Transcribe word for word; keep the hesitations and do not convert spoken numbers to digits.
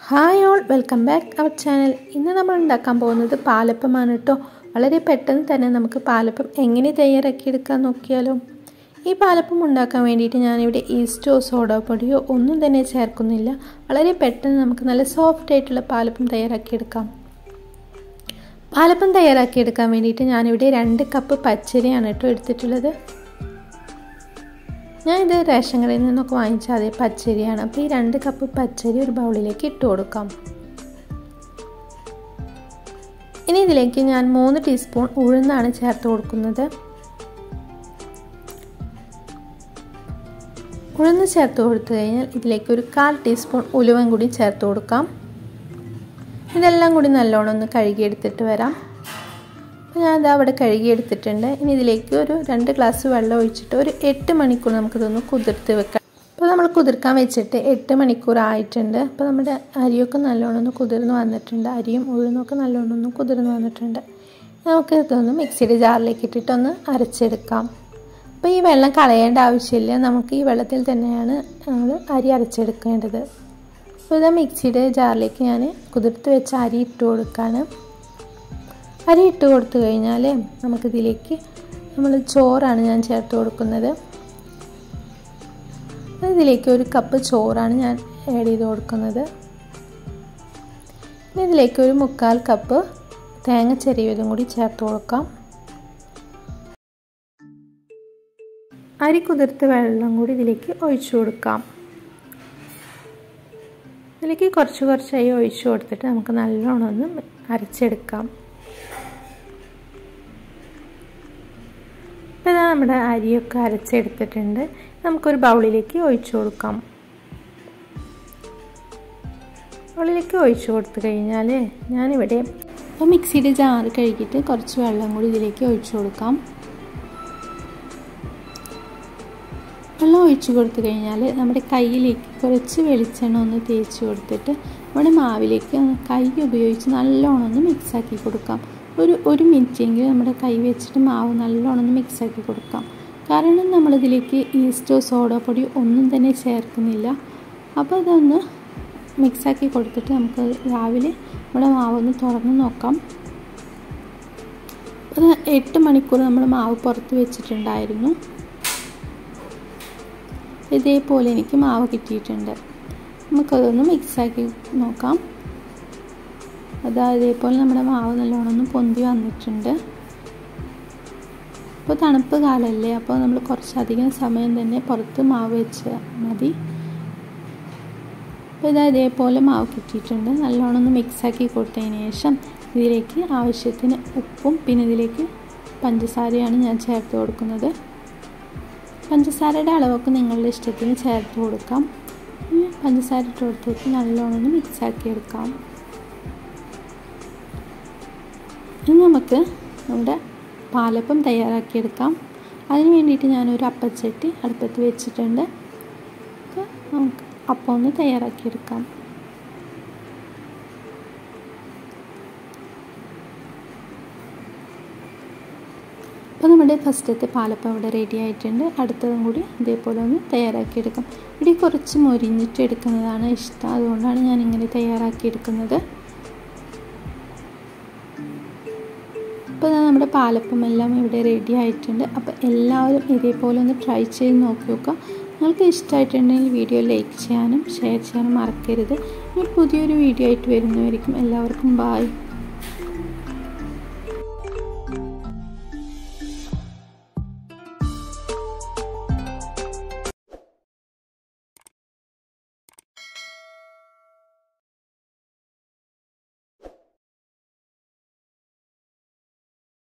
Hi all, welcome back to our channel. ഇന്ന് നമ്മൾ ഉണ്ടാക്കാൻ പോകുന്നത് പാലപ്പമാണ് ട്ടോ. വളരെ പെട്ടെന്ന് തന്നെ നമുക്ക് പാലപ്പം എങ്ങനെ തയ്യാറാക്കി എടുക്കാൻ നോക്കിയാലോ. ഈ പാലപ്പം ഉണ്ടാക്കാൻ വേണ്ടിയിട്ട് ഞാൻ ഇവിടെ ഈസ്റ്റോ സോഡാ പൊടിയോ ഒന്നും തന്നെ ചേർക്കുന്നില്ല. വളരെ പെട്ടെന്ന് നമുക്ക് നല്ല സോഫ്റ്റ് ആയിട്ടുള്ള പാലപ്പം തയ്യാറാക്കി എടുക്കാം. പാലപ്പം തയ്യാറാക്കി എടുക്കാൻ വേണ്ടിയിട്ട് ഞാൻ ഇവിടെ രണ്ട് കപ്പ് പച്ചരിയാണ് ട്ടോ എടുത്തിട്ടുള്ളത്. ഞാൻ ഇത് റേഷൻ കടയിൽ നിന്നൊക്കെ വാങ്ങിച്ച അതേ പച്ചരിയാണ്. അപ്പോൾ ഈ രണ്ട് കപ്പ് പച്ചരി ഒരു ബൗളിലേക്ക് ഇട്ട് കൊടുക്കാം. ഇനി ഇതിലേക്ക് ഞാൻ മൂന്ന് ടീസ്പൂൺ ഉഴുന്നാണ് ചേർത്ത് കൊടുക്കുന്നത്. ഉഴുന്ന് ചേർത്ത് കൊടുത്തു കഴിഞ്ഞാൽ ഇതിലേക്ക് ഒരു കാൽ ടീസ്പൂൺ ഉലുവൻ കൂടി ചേർത്ത് കൊടുക്കാം. ഇതെല്ലാം കൂടി നല്ലോണം ഒന്ന് കഴുകിയെടുത്തിട്ട് വരാം. ഞാനത് അവിടെ കഴുകിയെടുത്തിട്ടുണ്ട്. ഇനി ഇതിലേക്ക് ഒരു രണ്ട് ഗ്ലാസ് വെള്ളം ഒഴിച്ചിട്ട് ഒരു എട്ട് മണിക്കൂർ നമുക്കിതൊന്ന് കുതിർത്ത് വെക്കാം. അപ്പോൾ നമ്മൾ കുതിർക്കാൻ വെച്ചിട്ട് എട്ട് മണിക്കൂർ ആയിട്ടുണ്ട്. അപ്പോൾ നമ്മുടെ അരിയൊക്കെ നല്ലോണം ഒന്ന് കുതിർന്ന് വന്നിട്ടുണ്ട്. അരിയും ഉഴുന്നൊക്കെ നല്ലോണം ഒന്ന് കുതിർന്ന് വന്നിട്ടുണ്ട്. നമുക്ക് ഇതൊന്ന് മിക്സിയുടെ ജാറിലേക്ക് ഇട്ടിട്ടൊന്ന് അരച്ചെടുക്കാം. അപ്പോൾ ഈ വെള്ളം കളയേണ്ട ആവശ്യമില്ല. നമുക്ക് ഈ വെള്ളത്തിൽ തന്നെയാണ് നമ്മൾ അരി അരച്ചെടുക്കേണ്ടത്. അപ്പോൾ ഇതാ മിക്സിയുടെ ജാറിലേക്ക് ഞാൻ കുതിർത്ത് വെച്ച അരി ഇട്ട് കൊടുക്കുകയാണ്. അരി ഇട്ട് കൊടുത്തു കഴിഞ്ഞാൽ നമുക്കിതിലേക്ക് നമ്മൾ ചോറാണ് ഞാൻ ചേർത്ത് കൊടുക്കുന്നത്. ഇതിലേക്ക് ഒരു കപ്പ് ചോറാണ് ഞാൻ ആഡ് ചെയ്ത് കൊടുക്കുന്നത്. ഇനി ഇതിലേക്ക് ഒരു മുക്കാൽ കപ്പ് തേങ്ങ ചെറിയതും കൂടി ചേർത്ത് കൊടുക്കാം. അരി കുതിർത്ത് വെള്ളം കൂടി ഇതിലേക്ക് ഒഴിച്ചു കൊടുക്കാം. ഇതിലേക്ക് കുറച്ച് കുറച്ചായി ഒഴിച്ചു കൊടുത്തിട്ട് നമുക്ക് നല്ലോണം ഒന്ന് അരച്ചെടുക്കാം. ഇപ്പോൾ നമ്മുടെ അരിയൊക്കെ അരച്ചെടുത്തിട്ടുണ്ട്. നമുക്കൊരു ബൗളിലേക്ക് ഒഴിച്ചു കൊടുക്കാം. ബൗളിലേക്ക് ഒഴിച്ചു കൊടുത്തു കഴിഞ്ഞാൽ ഞാനിവിടെ ഇപ്പോൾ മിക്സിയുടെ ജാറ് കഴുകിയിട്ട് കുറച്ച് വെള്ളം കൂടി ഇതിലേക്ക് ഒഴിച്ചു കൊടുക്കാം. വെള്ളം ഒഴിച്ചു കൊടുത്തു കഴിഞ്ഞാൽ നമ്മുടെ കയ്യിലേക്ക് കുറച്ച് വെളിച്ചെണ്ണ ഒന്ന് തേച്ച് കൊടുത്തിട്ട് നമ്മുടെ മാവിലേക്ക് കൈ ഉപയോഗിച്ച് നല്ലോണം ഒന്ന് മിക്സാക്കി കൊടുക്കാം. ഒരു ഒരു മിനിറ്റെങ്കിലും നമ്മുടെ കൈ വെച്ചിട്ട് മാവ് നല്ലോണം ഒന്ന് മിക്സാക്കി കൊടുക്കാം. കാരണം നമ്മളിതിലേക്ക് ഈസ്റ്റോ സോഡാ പൊടി ഒന്നും തന്നെ ചേർക്കുന്നില്ല. അപ്പോൾ അതൊന്ന് മിക്സാക്കി കൊടുത്തിട്ട് നമുക്ക് രാവിലെ നമ്മുടെ മാവൊന്ന് തുറന്ന് നോക്കാം. ഒരു എട്ട് മണിക്കൂർ നമ്മൾ മാവ് പുറത്ത് വെച്ചിട്ടുണ്ടായിരുന്നു. ഇതേപോലെ എനിക്ക് മാവ് കിട്ടിയിട്ടുണ്ട്. നമുക്കതൊന്ന് മിക്സാക്കി നോക്കാം. അതാ ഇതേപോലെ നമ്മുടെ മാവ് നല്ലോണം ഒന്ന് പൊന്തി വന്നിട്ടുണ്ട്. ഇപ്പോൾ തണുപ്പ് കാലമല്ലേ, അപ്പോൾ നമ്മൾ കുറച്ചധികം സമയം തന്നെ പുറത്ത് മാവ് വെച്ചാൽ മതി. അപ്പോൾ ഇതാ ഇതേപോലെ മാവ് കിട്ടിയിട്ടുണ്ട്. നല്ലോണം ഒന്ന് മിക്സാക്കി കൊടുത്തതിന് ശേഷം ഇതിലേക്ക് ആവശ്യത്തിന് ഉപ്പും പിന്നെ ഇതിലേക്ക് പഞ്ചസാരയാണ് ഞാൻ ചേർത്ത് കൊടുക്കുന്നത്. പഞ്ചസാരയുടെ അളവൊക്കെ നിങ്ങളുടെ ഇഷ്ടത്തിന് ചേർത്ത് കൊടുക്കാം. പഞ്ചസാര ഇട്ട് കൊടുത്തിട്ട് നല്ലോണം ഒന്ന് മിക്സാക്കി എടുക്കാം. ഇനി നമുക്ക് നമ്മുടെ പാലപ്പം തയ്യാറാക്കിയെടുക്കാം. അതിന് വേണ്ടിയിട്ട് ഞാനൊരു അപ്പച്ചട്ടി അടുപ്പത്ത് വെച്ചിട്ടുണ്ട്. അപ്പോൾ നമുക്ക് അപ്പം ഒന്ന് തയ്യാറാക്കിയെടുക്കാം. അപ്പോൾ നമ്മുടെ ഫസ്റ്റത്തെ പാലപ്പം ഇവിടെ റെഡി ആയിട്ടുണ്ട്. അടുത്തതും കൂടി ഇതേപോലെ ഒന്ന് തയ്യാറാക്കിയെടുക്കാം. ഇവിടെ കുറച്ച് മൊരിഞ്ഞിട്ട് എടുക്കുന്നതാണ് ഇഷ്ടം, അതുകൊണ്ടാണ് ഞാൻ ഇങ്ങനെ തയ്യാറാക്കിയെടുക്കുന്നത്. അപ്പോൾ നമ്മുടെ പാലപ്പം എല്ലാം ഇവിടെ റെഡി ആയിട്ടുണ്ട്. അപ്പോൾ എല്ലാവരും ഇതേപോലെ ഒന്ന് ട്രൈ ചെയ്ത് നോക്കി നോക്കുക. നിങ്ങൾക്ക് ഇഷ്ടമായിട്ടുണ്ടെങ്കിൽ വീഡിയോ ലൈക്ക് ചെയ്യാനും ഷെയർ ചെയ്യാനും മറക്കരുത്. ഇനി പുതിയൊരു വീഡിയോ ആയിട്ട് വരുന്നതായിരിക്കും. എല്ലാവർക്കും ബായ്.